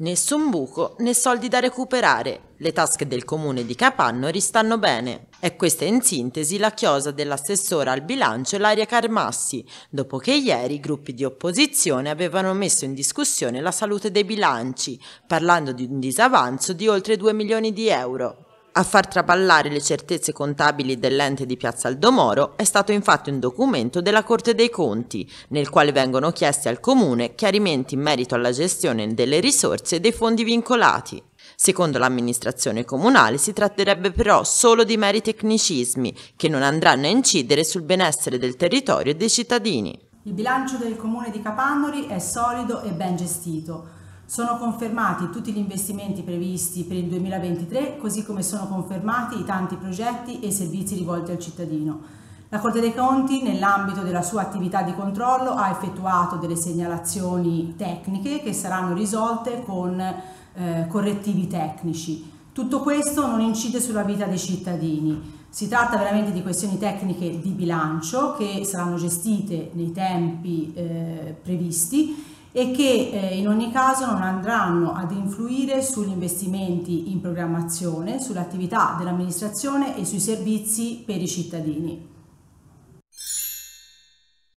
Nessun buco né soldi da recuperare. Le tasche del comune di Capannori stanno bene. È questa in sintesi la chiosa dell'assessora al bilancio Ilaria Carmassi, dopo che ieri i gruppi di opposizione avevano messo in discussione la salute dei bilanci, parlando di un disavanzo di oltre 2 milioni di euro. A far traballare le certezze contabili dell'ente di Piazza Aldomoro è stato infatti un documento della Corte dei Conti, nel quale vengono chiesti al Comune chiarimenti in merito alla gestione delle risorse e dei fondi vincolati. Secondo l'amministrazione comunale si tratterebbe però solo di meri tecnicismi che non andranno a incidere sul benessere del territorio e dei cittadini. Il bilancio del Comune di Capannori è solido e ben gestito. Sono confermati tutti gli investimenti previsti per il 2023, così come sono confermati i tanti progetti e servizi rivolti al cittadino. La Corte dei Conti, nell'ambito della sua attività di controllo, ha effettuato delle segnalazioni tecniche che saranno risolte con correttivi tecnici. Tutto questo non incide sulla vita dei cittadini. Si tratta veramente di questioni tecniche di bilancio che saranno gestite nei tempi previsti e che in ogni caso non andranno ad influire sugli investimenti in programmazione, sull'attività dell'amministrazione e sui servizi per i cittadini.